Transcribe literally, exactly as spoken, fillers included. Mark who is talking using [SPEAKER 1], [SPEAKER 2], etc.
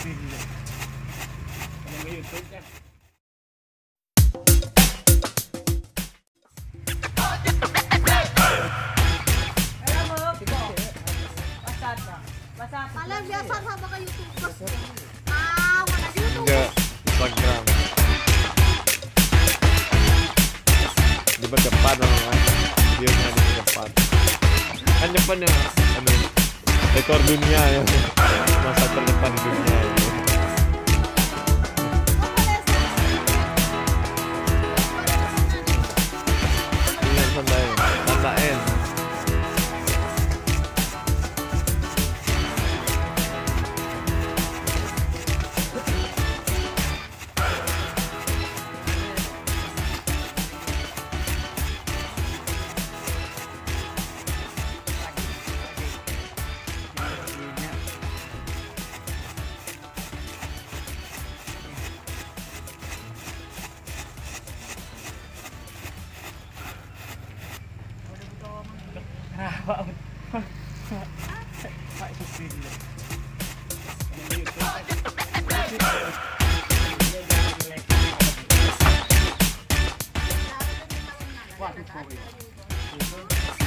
[SPEAKER 1] YouTube kan.
[SPEAKER 2] Kalian biasa sama ke YouTubers. Ah, mana di YouTube?
[SPEAKER 3] Enggak, Instagram. Di depan orang dia di depan. Kan depan ya, anu, rekor dunia ya, masa terdepan di dunia. Ya. Ini santai, tandain.
[SPEAKER 1] Kenapa? Pak Supin. Waduh,